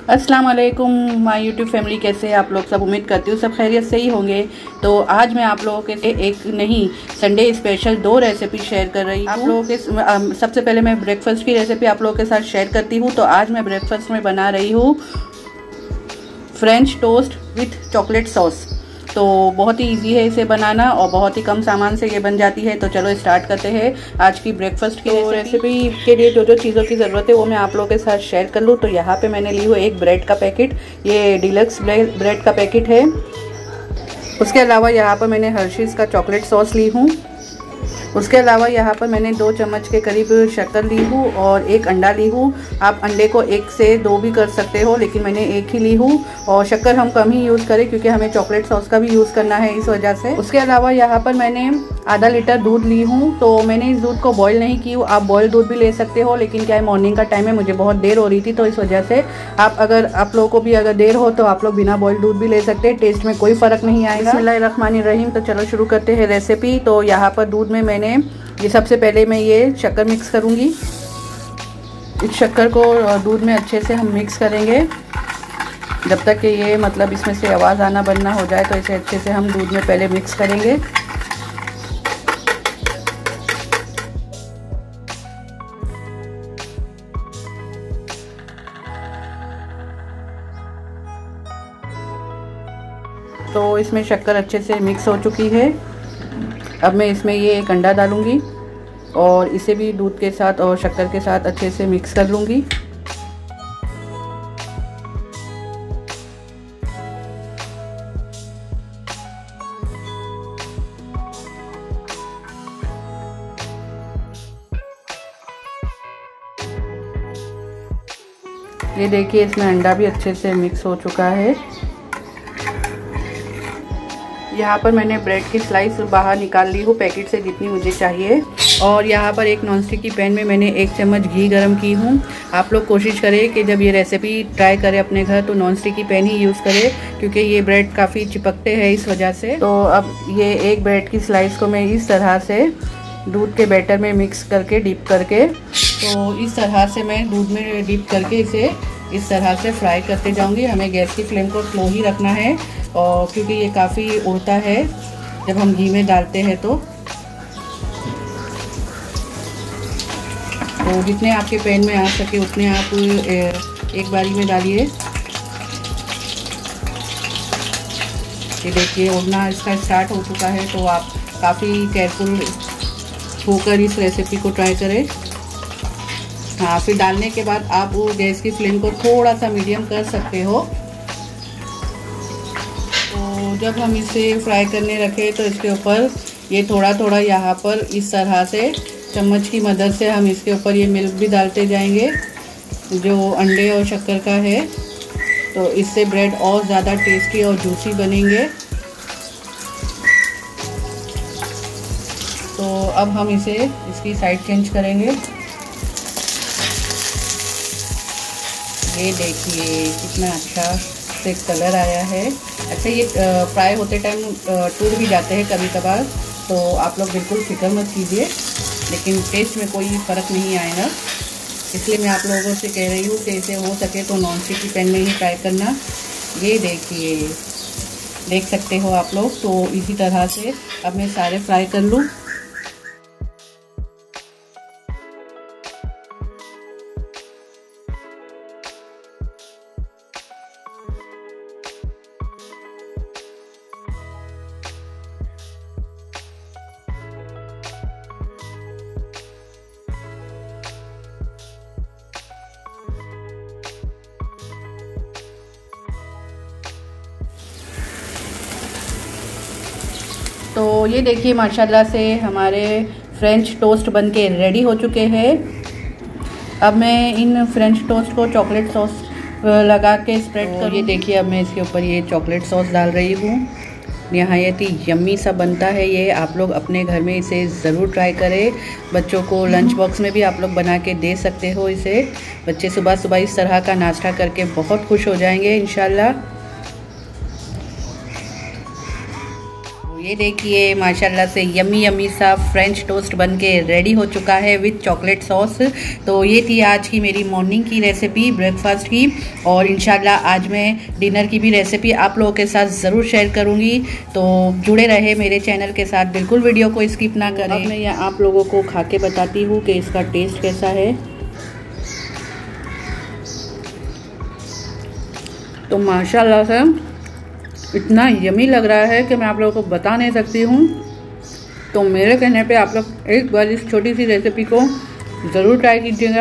अस्सलाम वालेकुम my YouTube family, कैसे आप लोग सब। उम्मीद करती हूँ सब खैरियत से ही होंगे। तो आज मैं आप लोगों के एक नहीं संडे स्पेशल 2 रेसिपी शेयर कर रही हूँ आप लोगों के। सबसे पहले मैं ब्रेकफास्ट की रेसिपी आप लोगों के साथ शेयर करती हूँ। तो आज मैं ब्रेकफास्ट में बना रही हूँ French toast with chocolate sauce. तो बहुत ही इजी है इसे बनाना और बहुत ही कम सामान से ये बन जाती है। तो चलो स्टार्ट करते हैं आज की ब्रेकफास्ट की रेसिपी के लिए जो जो चीज़ों की ज़रूरत है वो मैं आप लोगों के साथ शेयर कर लूँ। तो यहाँ पे मैंने ली हुई एक ब्रेड का पैकेट, ये डिलक्स ब्रेड का पैकेट है। उसके अलावा यहाँ पर मैंने हर्शीज़ का चॉकलेट सॉस ली हूँ। उसके अलावा यहाँ पर मैंने 2 चम्मच के करीब शक्कर ली हूँ और 1 अंडा ली हूँ। आप अंडे को 1 से 2 भी कर सकते हो, लेकिन मैंने 1 ही ली हूँ। और शक्कर हम कम ही यूज़ करें क्योंकि हमें चॉकलेट सॉस का भी यूज़ करना है, इस वजह से। उसके अलावा यहाँ पर मैंने आधा लीटर दूध ली हूँ। तो मैंने इस दूध को बॉयल नहीं की हूँ, आप बॉयल दूध भी ले सकते हो, लेकिन क्या है मॉर्निंग का टाइम है, मुझे बहुत देर हो रही थी, तो इस वजह से आप लोगों को भी अगर देर हो तो आप लोग बिना बॉयल दूध भी ले सकते हैं। टेस्ट में कोई फ़र्क नहीं आएगा। बिस्मिल्लाहिर्रहमानिर्रहीम। तो चलो शुरू करते हैं रेसिपी। तो यहाँ पर दूध में मैंने ये सबसे पहले मैं ये शक्कर मिक्स करूँगी। इस शक्कर को दूध में अच्छे से हम मिक्स करेंगे जब तक कि ये मतलब इसमें से आवाज़ आना बंद ना हो जाए। तो इसे अच्छे से हम दूध में पहले मिक्स करेंगे। तो इसमें शक्कर अच्छे से मिक्स हो चुकी है। अब मैं इसमें ये 1 अंडा डालूँगी और इसे भी दूध के साथ और शक्कर के साथ अच्छे से मिक्स कर लूँगी। ये देखिए इसमें अंडा भी अच्छे से मिक्स हो चुका है। यहाँ पर मैंने ब्रेड की स्लाइस बाहर निकाल ली हूँ पैकेट से, जितनी मुझे चाहिए। और यहाँ पर एक नॉनस्टिक की पैन में मैंने 1 चम्मच घी गरम की हूँ। आप लोग कोशिश करें कि जब ये रेसिपी ट्राई करें अपने घर तो नॉनस्टिक की पैन ही यूज़ करें, क्योंकि ये ब्रेड काफ़ी चिपकते हैं इस वजह से। तो अब ये एक ब्रेड की स्लाइस को मैं इस तरह से दूध के बैटर में मिक्स करके डिप करके, तो इस तरह से मैं दूध में डिप करके इसे इस तरह से फ्राई करते जाऊँगी। हमें गैस की फ्लेम को स्लो ही रखना है, और क्योंकि ये काफ़ी उड़ता है जब हम घी में डालते हैं। तो जितने आपके पैन में आ सके उतने आप एक बारी में डालिए। ये देखिए उड़ना इसका स्टार्ट हो चुका है, तो आप काफ़ी केयरफुल होकर इस रेसिपी को ट्राई करें। हाँ, फिर डालने के बाद आप वो गैस की फ्लेम को थोड़ा सा मीडियम कर सकते हो। तो जब हम इसे फ्राई करने रखें तो इसके ऊपर ये थोड़ा थोड़ा यहाँ पर इस तरह से चम्मच की मदद से हम इसके ऊपर ये मिल्क भी डालते जाएंगे जो अंडे और शक्कर का है। तो इससे ब्रेड और ज़्यादा टेस्टी और जूसी बनेंगे। तो अब हम इसे इसकी साइड चेंज करेंगे। ये देखिए कितना अच्छा से कलर आया है। अच्छा, ये फ्राई होते टाइम टूट भी जाते हैं कभी कभार, तो आप लोग बिल्कुल फिक्र मत कीजिए, लेकिन टेस्ट में कोई फ़र्क नहीं आएगा। इसलिए मैं आप लोगों से कह रही हूँ कि इसे हो सके तो नॉनस्टिक की पैन में ही ट्राई करना। ये देखिए, देख सकते हो आप लोग। तो इसी तरह से अब मैं सारे फ्राई कर लूँ। तो ये देखिए माशाल्लाह से हमारे फ्रेंच टोस्ट बनके रेडी हो चुके हैं। अब मैं इन फ्रेंच टोस्ट को चॉकलेट सॉस लगा के स्प्रेड करूँ। ये देखिए अब मैं इसके ऊपर ये चॉकलेट सॉस डाल रही हूँ। नहायत ही यम्मी सा बनता है ये। आप लोग अपने घर में इसे ज़रूर ट्राई करें। बच्चों को लंच बॉक्स में भी आप लोग बना के दे सकते हो इसे। बच्चे सुबह सुबह इस तरह का नाश्ता करके बहुत खुश हो जाएंगे इंशाल्लाह। ये देखिए माशाल्लाह से यम्मी यम्मी सा फ्रेंच टोस्ट बन के रेडी हो चुका है विथ चॉकलेट सॉस। तो ये थी आज की मेरी मॉर्निंग की रेसिपी, ब्रेकफास्ट की, और इंशाल्लाह आज मैं डिनर की भी रेसिपी आप लोगों के साथ ज़रूर शेयर करूँगी। तो जुड़े रहे मेरे चैनल के साथ, बिल्कुल वीडियो को स्किप ना करें। अब मैं यहाँ आप लोगों को खा के बताती हूँ कि इसका टेस्ट कैसा है। तो माशाल्लाह से इतना यमी लग रहा है कि मैं आप लोगों को बता नहीं सकती हूँ। तो मेरे कहने पे आप लोग एक बार इस छोटी सी रेसिपी को ज़रूर ट्राई कीजिएगा।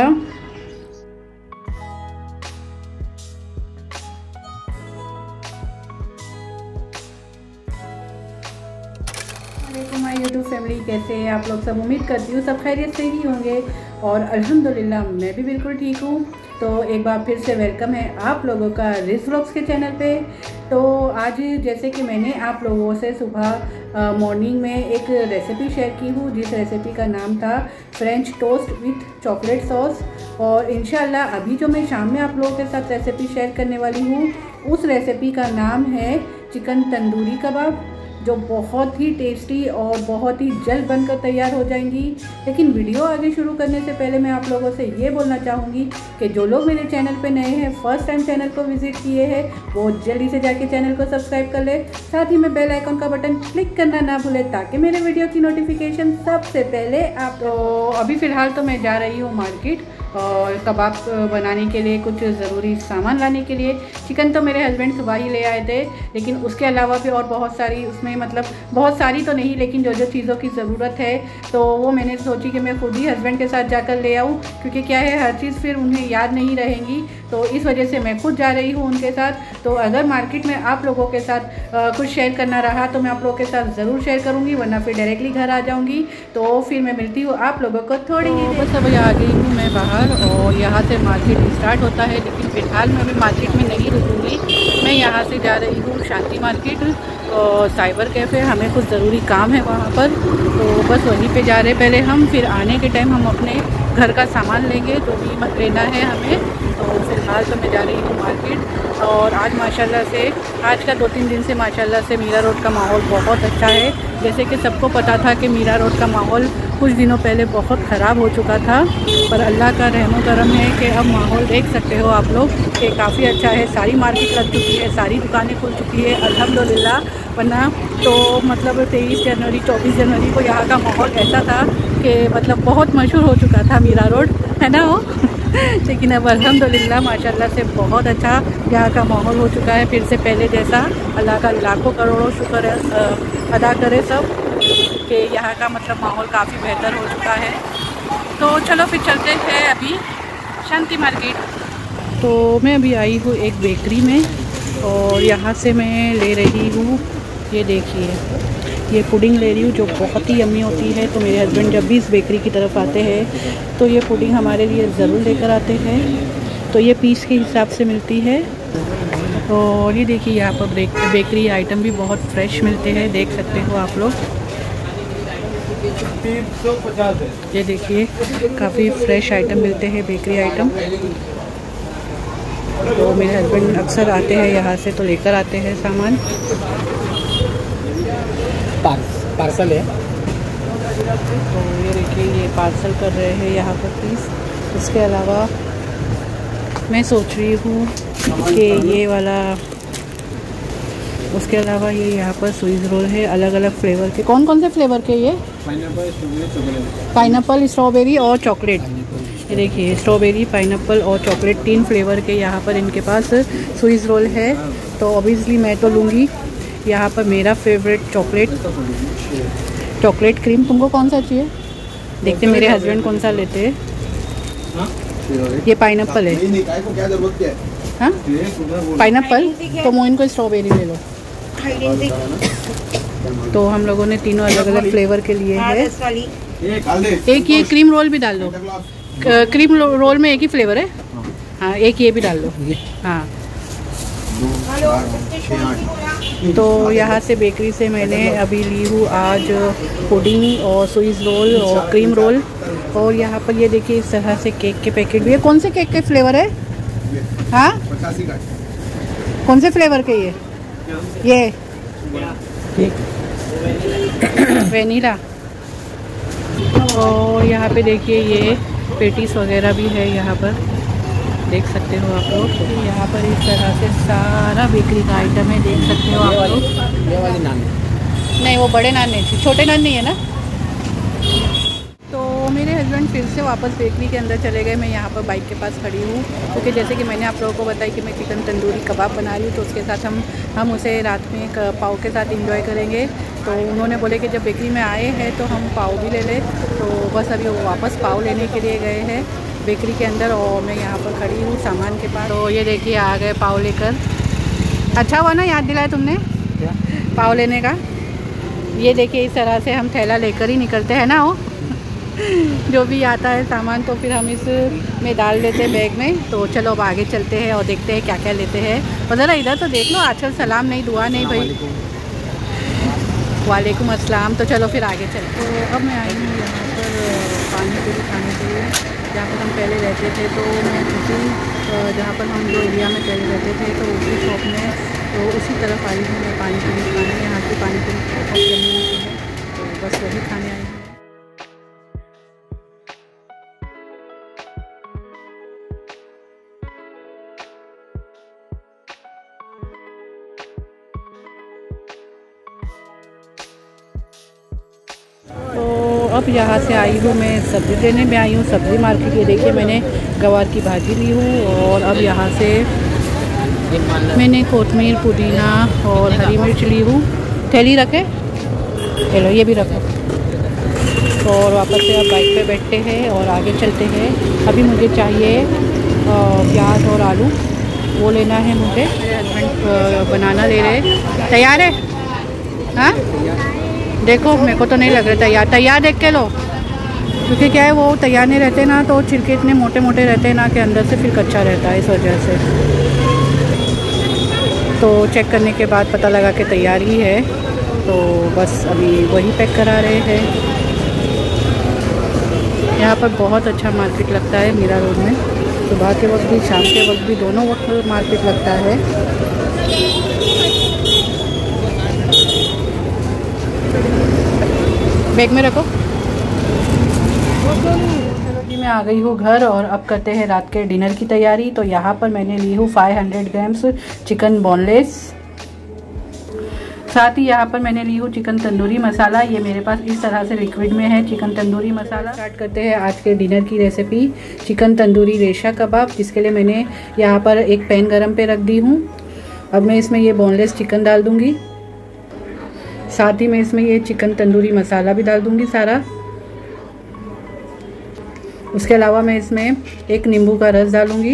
माय यूट्यूब फैमिली, कैसे हैं आप लोग सब? उम्मीद करती हूँ सब खैरियत से ही होंगे और अल्हम्दुलिल्लाह मैं भी बिल्कुल ठीक हूँ। तो एक बार फिर से वेलकम है आप लोगों का रिस व्लॉग्स के चैनल पे। तो आज जैसे कि मैंने आप लोगों से सुबह मॉर्निंग में एक रेसिपी शेयर की हूँ, जिस रेसिपी का नाम था French toast with chocolate sauce. और इंशाल्लाह अभी जो मैं शाम में आप लोगों के साथ रेसिपी शेयर करने वाली हूँ, उस रेसिपी का नाम है चिकन तंदूरी कबाब, जो बहुत ही टेस्टी और बहुत ही जल्द बनकर तैयार हो जाएंगी। लेकिन वीडियो आगे शुरू करने से पहले मैं आप लोगों से ये बोलना चाहूँगी कि जो लोग मेरे चैनल पे नए हैं, फर्स्ट टाइम चैनल को विजिट किए हैं, वो जल्दी से जाके चैनल को सब्सक्राइब कर ले। साथ ही में बेल आइकन का बटन क्लिक करना ना भूले, ताकि मेरे वीडियो की नोटिफिकेशन सबसे पहले आप। तो अभी फ़िलहाल तो मैं जा रही हूँ मार्केट और कबाब बनाने के लिए कुछ ज़रूरी सामान लाने के लिए। चिकन तो मेरे हस्बैंड सुबह ही ले आए थे, लेकिन उसके अलावा भी और बहुत सारी, उसमें मतलब बहुत सारी तो नहीं, लेकिन जो जो चीज़ों की ज़रूरत है तो वो मैंने सोची कि मैं खुद ही हस्बैंड के साथ जाकर ले आऊँ, क्योंकि क्या है हर चीज़ फिर उन्हें याद नहीं रहेंगी। तो इस वजह से मैं खुद जा रही हूँ उनके साथ। तो अगर मार्केट में आप लोगों के साथ कुछ शेयर करना रहा तो मैं आप लोगों के साथ ज़रूर शेयर करूँगी, वरना फिर डायरेक्टली घर आ जाऊँगी। तो फिर मैं मिलती हूँ आप लोगों को थोड़ी ही। बस अभी आ गई हूँ मैं बाहर और यहाँ से मार्केट स्टार्ट होता है, लेकिन फ़िलहाल मैं अभी मार्केट में नहीं रुकूँगी। मैं यहाँ से जा रही हूँ शांति मार्केट और साइबर कैफ़े, हमें कुछ ज़रूरी काम है वहाँ पर, तो बस वहीं पे जा रहे पहले हम। फिर आने के टाइम हम अपने घर का सामान लेंगे जो भी लेना है हमें। तो फ़िलहाल तो मैं जा रही हूँ मार्केट। और आज माशाल्लाह से, आज का 2-3 दिन से माशाल्लाह से मीरा रोड का माहौल बहुत अच्छा है। जैसे कि सबको पता था कि मीरा रोड का माहौल कुछ दिनों पहले बहुत ख़राब हो चुका था, पर अल्लाह का रहमो करम है कि अब माहौल देख सकते हो आप लोग कि काफ़ी अच्छा है। सारी मार्केट लग चुकी है, सारी दुकानें खुल चुकी है अल्हम्दुलिल्लाह। वरना तो मतलब 23 जनवरी 24 जनवरी को यहाँ का माहौल ऐसा था कि मतलब बहुत मशहूर हो चुका था मीरा रोड, है ना वो। लेकिन अब अल्हम्दुलिल्लाह माशाल्लाह से बहुत अच्छा यहाँ का माहौल हो चुका है, फिर से पहले जैसा। अल्लाह का लाखों करोड़ों शुक्र अदा करे सब कि यहाँ का मतलब माहौल काफ़ी बेहतर हो चुका है। तो चलो फिर चलते हैं अभी शांति मार्केट। तो मैं अभी आई हूँ एक बेकरी में और यहाँ से मैं ले रही हूँ, ये देखिए, ये पुडिंग ले रही हूँ जो बहुत ही यम्मी होती है। तो मेरे हस्बैंड जब भी इस बेकरी की तरफ आते हैं तो ये पुडिंग हमारे लिए ज़रूर लेकर आते हैं। तो ये पीस के हिसाब से मिलती है। और ये देखिए यहाँ पर बेकरी आइटम भी बहुत फ्रेश मिलते हैं, देख सकते हो आप लोग। ये देखिए काफ़ी फ्रेश आइटम मिलते हैं, बेकरी आइटम। तो मेरे हस्बैंड अक्सर आते हैं यहाँ से तो लेकर आते हैं सामान। पार्सल है। तो ये देखिए ये पार्सल कर रहे हैं यहाँ पर पीस। इसके अलावा मैं सोच रही हूँ कि ये वाला, उसके अलावा ये यहाँ पर स्वीज रोल है अलग अलग फ्लेवर के। कौन कौन से फ्लेवर के? ये पाइनएप्पल, स्ट्रॉबेरी और चॉकलेट। ये देखिए स्ट्रॉबेरी, पाइनएप्पल और चॉकलेट, 3 फ्लेवर के यहाँ पर इनके पास स्वीज रोल है। तो ऑब्वियसली मैं तो लूँगी। यहाँ पर मेरा फेवरेट चॉकलेट क्रीम। तुमको कौन सा चाहिए? देखते मेरे हस्बैंड कौन सा लेते हैं। ये पाइनएप्पल है। हाँ पाइनएप्पल, तो मोइन को स्ट्रॉबेरी ले लो। तो हम लोगों ने तीनों अलग अलग फ्लेवर के लिए है। एक ये क्रीम रोल भी डाल दो। क्रीम रोल में एक ही फ्लेवर है। हाँ एक ये भी डाल दो। हाँ तो यहाँ से बेकरी से मैंने अभी ली हूँ आज पुडिंग और स्वीज रोल और क्रीम रोल। और यहाँ पर ये देखिए इस तरह से केक के पैकेट भी है। कौन से केक के फ्लेवर है? हाँ कौन से फ्लेवर के? ये वेनिला। और यहाँ पे देखिए ये पेटीज वगैरह भी है, यहाँ पर देख सकते हो आप लोग। यहाँ पर इस तरह से सारा बेकरी का आइटम है, देख सकते हो आप लोग। ये वाली नान नहीं, वो बड़े नान नहीं, छोटे नान नहीं है ना। तो मेरे हस्बैंड फिर से वापस बेकरी के अंदर चले गए। मैं यहाँ पर बाइक के पास खड़ी हूँ, क्योंकि जैसे कि मैंने आप लोगों को बताया कि मैं चिकन तंदूरी कबाब बना रही हूँ, तो उसके साथ हम उसे रात में एक पाव के साथ इंजॉय करेंगे। तो उन्होंने बोले कि जब बेकरी में आए हैं तो हम पाव भी ले लें, तो बस अभी वो वापस पाव लेने के लिए गए हैं बेकरी के अंदर, और मैं यहाँ पर खड़ी हूँ सामान के पास। तो ये देखिए आ गए पाव लेकर। अच्छा हुआ ना याद दिलाया तुमने पाव लेने का। ये देखिए इस तरह से हम थैला लेकर ही निकलते हैं ना, वो जो भी आता है सामान तो फिर हम इस में डाल देते हैं बैग में। तो चलो अब आगे चलते हैं और देखते हैं क्या क्या लेते हैं। और ज़रा इधर तो देख लो, आजकल सलाम नहीं, दुआ नहीं भाई। वालेकुम अस्सलाम। तो चलो फिर आगे चलते हैं। तो अब मैं आई हूँ यहाँ पर पानी पूरी खाने के लिए, जहाँ पर हम पहले रहते थे। तो मैं उसी जहाँ पर हम जो एरिया में पहले रहते थे, तो उसी शॉप में, तो उसी तरफ आई हूँ मैं पानी पूरी खाने। यहाँ की पानी पूरी बहुत जमी होती है, तो बस वही खाने आई हूँ। अब यहाँ से आई हूँ मैं सब्ज़ी लेने में आई हूँ, सब्ज़ी मार्केट। ये देखिए मैंने गवार की भाजी ली हूँ, और अब यहाँ से मैंने कोतमीर, पुदीना और हरी मिर्च ली हूँ। थैली रखे, चलो ये भी रखो। और वापस से अब बाइक पे बैठते हैं और आगे चलते हैं। अभी मुझे चाहिए प्याज और आलू, वो लेना है मुझे। मेरे हस्बैंड बनाना ले रहे। तैयार है? हाँ देखो, मेरे को तो नहीं लग रहा तैयार देख के लो, क्योंकि क्या है वो तैयार नहीं रहते ना, तो छिलके इतने मोटे मोटे रहते हैं ना कि अंदर से फिर कच्चा रहता है, इस वजह से। तो चेक करने के बाद पता लगा कि तैयार ही है, तो बस अभी वही पैक करा रहे हैं। यहाँ पर बहुत अच्छा मार्केट लगता है मीरा रोड में, सुबह के वक्त भी शाम के वक्त भी, दोनों वक्त मार्केट लगता है। बैग में रखो। चलो जी, मैं आ गई हूँ घर, और अब करते हैं रात के डिनर की तैयारी। तो यहाँ पर मैंने ली हूँ 500 ग्राम्स चिकन बोनलेस। साथ ही यहाँ पर मैंने ली हूँ चिकन तंदूरी मसाला। ये मेरे पास इस तरह से लिक्विड में है चिकन तंदूरी मसाला। स्टार्ट करते हैं आज के डिनर की रेसिपी, चिकन तंदूरी रेशा कबाब, जिसके लिए मैंने यहाँ पर एक पैन गरम पे रख दी हूँ। अब मैं इसमें ये बोनलेस चिकन डाल दूँगी, साथ ही मैं इसमें ये चिकन तंदूरी मसाला भी डाल दूँगी सारा। उसके अलावा मैं इसमें एक नींबू का रस डालूँगी,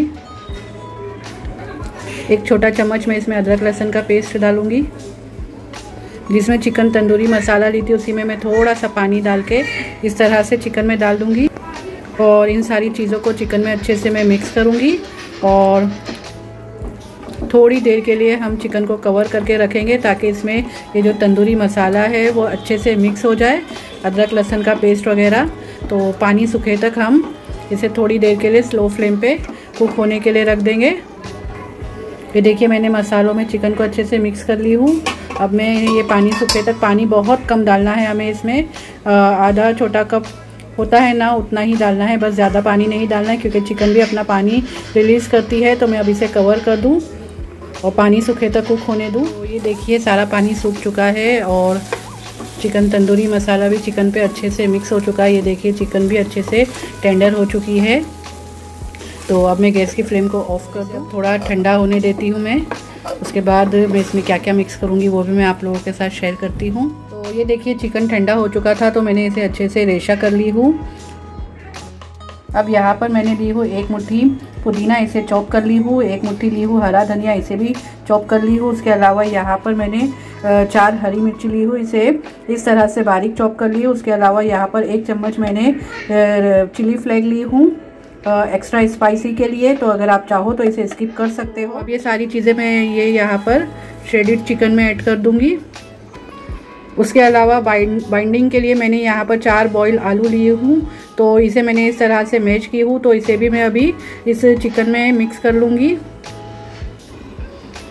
एक छोटा चम्मच मैं इसमें अदरक लहसुन का पेस्ट डालूँगी। जिसमें चिकन तंदूरी मसाला ली थी, उसी में मैं थोड़ा सा पानी डाल के इस तरह से चिकन में डाल दूँगी, और इन सारी चीज़ों को चिकन में अच्छे से मैं मिक्स करूँगी। और थोड़ी देर के लिए हम चिकन को कवर करके रखेंगे, ताकि इसमें ये जो तंदूरी मसाला है वो अच्छे से मिक्स हो जाए, अदरक लहसुन का पेस्ट वगैरह। तो पानी सूखे तक हम इसे थोड़ी देर के लिए स्लो फ्लेम पे कुक होने के लिए रख देंगे। ये देखिए मैंने मसालों में चिकन को अच्छे से मिक्स कर ली हूँ। अब मैं ये पानी सूखे तक, पानी बहुत कम डालना है हमें इसमें, आधा छोटा कप होता है ना उतना ही डालना है, बस ज़्यादा पानी नहीं डालना है, क्योंकि चिकन भी अपना पानी रिलीज़ करती है। तो मैं अब इसे कवर कर दूँ और पानी सूखे तक कुक होने दूँ। तो ये देखिए सारा पानी सूख चुका है, और चिकन तंदूरी मसाला भी चिकन पे अच्छे से मिक्स हो चुका है। ये देखिए चिकन भी अच्छे से टेंडर हो चुकी है। तो अब मैं गैस की फ्लेम को ऑफ़ कर दूँ, थोड़ा ठंडा होने देती हूँ मैं। उसके बाद मैं इसमें क्या क्या मिक्स करूँगी वो भी मैं आप लोगों के साथ शेयर करती हूँ। तो ये देखिए चिकन ठंडा हो चुका था, तो मैंने इसे अच्छे से रेशा कर ली हूँ। अब यहाँ पर मैंने ली हूँ एक मुट्ठी पुदीना, इसे चॉप कर ली हूँ। एक मुट्ठी ली हूँ हरा धनिया, इसे भी चॉप कर ली हूँ। उसके अलावा यहाँ पर मैंने 4 हरी मिर्ची ली हूँ, इसे इस तरह से बारीक चॉप कर ली हूँ। उसके अलावा यहाँ पर 1 चम्मच मैंने चिली फ्लेक ली हूँ एक्स्ट्रा स्पाइसी के लिए, तो अगर आप चाहो तो इसे स्किप कर सकते हो। अब ये सारी चीज़ें मैं ये यहाँ पर श्रेडिड चिकन में ऐड कर दूँगी। उसके अलावा बाइंडिंग के लिए मैंने यहाँ पर 4 बॉयल आलू लिए हूँ, तो इसे मैंने इस तरह से मैश की हूँ। तो इसे भी मैं अभी इस चिकन में मिक्स कर लूँगी।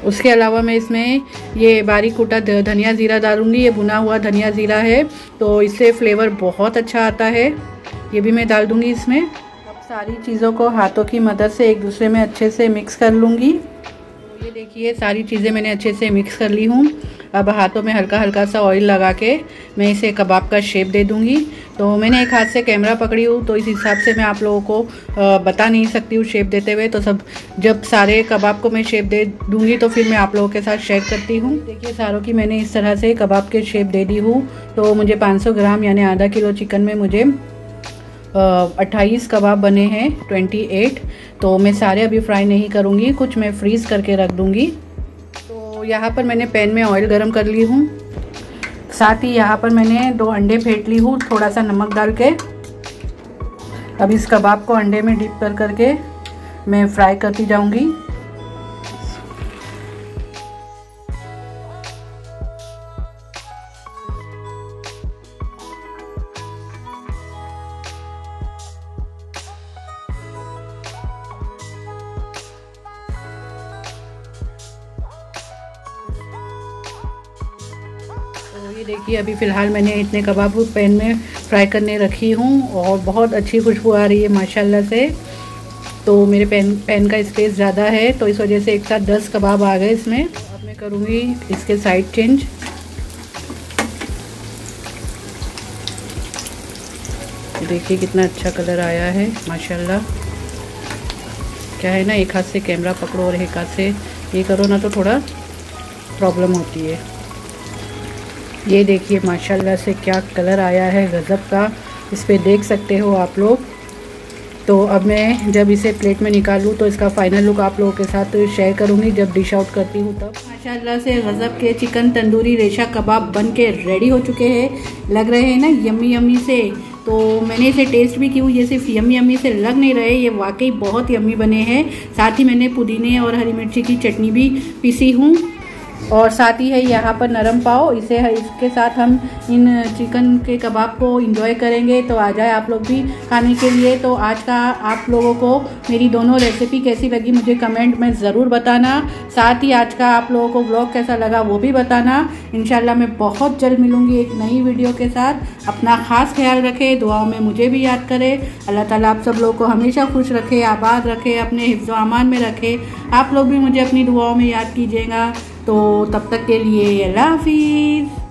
उसके अलावा मैं इसमें ये बारीक कूटा धनिया ज़ीरा डालूँगी। ये भुना हुआ धनिया ज़ीरा है, तो इससे फ्लेवर बहुत अच्छा आता है। ये भी मैं डाल दूँगी इसमें। अब सारी चीज़ों को हाथों की मदद से एक दूसरे में अच्छे से मिक्स कर लूँगी। ये देखिए सारी चीज़ें मैंने अच्छे से मिक्स कर ली हूँ। अब हाथों में हल्का हल्का सा ऑयल लगा के मैं इसे कबाब का शेप दे दूँगी। तो मैंने एक हाथ से कैमरा पकड़ी हूँ, तो इस हिसाब से मैं आप लोगों को बता नहीं सकती हूँ शेप देते हुए। तो जब सारे कबाब को मैं शेप दे दूँगी तो फिर मैं आप लोगों के साथ शेयर करती हूँ। देखिए सारों की मैंने इस तरह से कबाब के शेप दे दी हूँ। तो मुझे 500 ग्राम यानी आधा किलो चिकन में मुझे 28 कबाब बने हैं, 28। तो मैं सारे अभी फ्राई नहीं करूँगी, कुछ मैं फ्रीज़ करके रख दूँगी। तो यहाँ पर मैंने पैन में ऑयल गरम कर ली हूँ। साथ ही यहाँ पर मैंने 2 अंडे फेंट ली हूँ थोड़ा सा नमक डाल के। अब इस कबाब को अंडे में डिप कर करके मैं फ्राई करती जाऊँगी। तो ये देखिए अभी फ़िलहाल मैंने इतने कबाब पैन में फ्राई करने रखी हूँ और बहुत अच्छी खुशबू आ रही है माशाल्लाह से। तो मेरे पैन का स्पेस ज़्यादा है, तो इस वजह से एक साथ 10 कबाब आ गए इसमें। अब मैं करूँगी इसके साइड चेंज। देखिए कितना अच्छा कलर आया है माशाल्लाह। क्या है ना, एक हाथ से कैमरा पकड़ो और एक हाथ से ये करो ना तो थोड़ा प्रॉब्लम होती है। ये देखिए माशाल्लाह से क्या कलर आया है गज़ब का, इस पे देख सकते हो आप लोग। तो अब मैं जब इसे प्लेट में निकालूँ तो इसका फाइनल लुक आप लोगों के साथ शेयर करूँगी जब डिश आउट करती हूँ तब। माशाल्लाह से गज़ब के चिकन तंदूरी रेशा कबाब बन के रेडी हो चुके हैं। लग रहे हैं ना यम्मी यम्मी से। तो मैंने इसे टेस्ट भी की हूँ, ये सिर्फ यम्मी यम्मी से लग नहीं रहे, ये वाकई बहुत यम्मी बने हैं। साथ ही मैंने पुदीने और हरी मिर्ची की चटनी भी पीसी हूँ और साथ ही है यहाँ पर नरम पाव। इसके साथ हम इन चिकन के कबाब को एंजॉय करेंगे। तो आ जाए आप लोग भी खाने के लिए। तो आज का आप लोगों को मेरी दोनों रेसिपी कैसी लगी मुझे कमेंट में ज़रूर बताना। साथ ही आज का आप लोगों को व्लॉग कैसा लगा वो भी बताना। इंशाल्लाह मैं बहुत जल्द मिलूँगी एक नई वीडियो के साथ। अपना ख़ास ख्याल रखें, दुआओं में मुझे भी याद करें। अल्लाह ताला आप सब लोगों को हमेशा खुश रखे, आबाद रखे, अपने हिफ्ज़ व अमान में रखे। आप लोग भी मुझे अपनी दुआओं में याद कीजिएगा। तो तब तक के लिए अल्लाह हाफिज़।